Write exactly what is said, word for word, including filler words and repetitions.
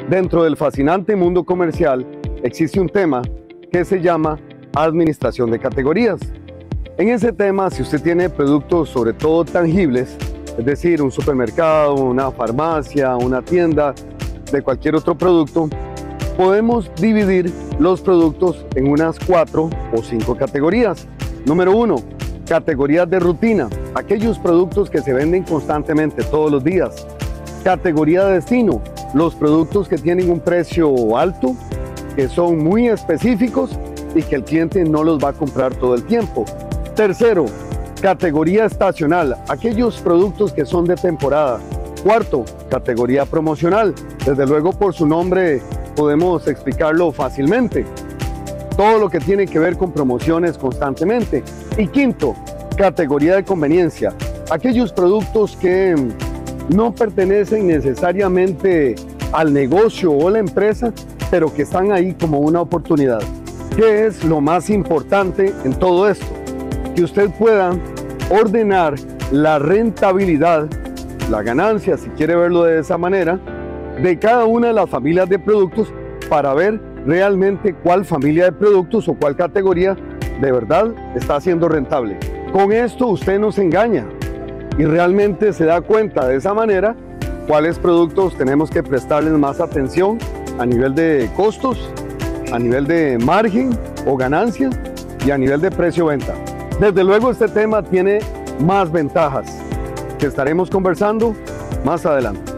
Dentro del fascinante mundo comercial existe un tema que se llama administración de categorías. En ese tema, si usted tiene productos sobre todo tangibles, es decir, un supermercado, una farmacia, una tienda de cualquier otro producto, podemos dividir los productos en unas cuatro o cinco categorías. Número uno, categorías de rutina, aquellos productos que se venden constantemente todos los días. Categoría de destino, los productos que tienen un precio alto, que son muy específicos y que el cliente no los va a comprar todo el tiempo. Tercero, categoría estacional, aquellos productos que son de temporada. Cuarto, categoría promocional, desde luego por su nombre podemos explicarlo fácilmente. Todo lo que tiene que ver con promociones constantemente. Y quinto, categoría de conveniencia, aquellos productos que no pertenecen necesariamente al negocio o la empresa, pero que están ahí como una oportunidad. ¿Qué es lo más importante en todo esto? Que usted pueda ordenar la rentabilidad, la ganancia, si quiere verlo de esa manera, de cada una de las familias de productos para ver realmente cuál familia de productos o cuál categoría de verdad está siendo rentable. Con esto usted no se engaña y realmente se da cuenta de esa manera cuáles productos tenemos que prestarles más atención a nivel de costos, a nivel de margen o ganancia y a nivel de precio-venta. Desde luego este tema tiene más ventajas que estaremos conversando más adelante.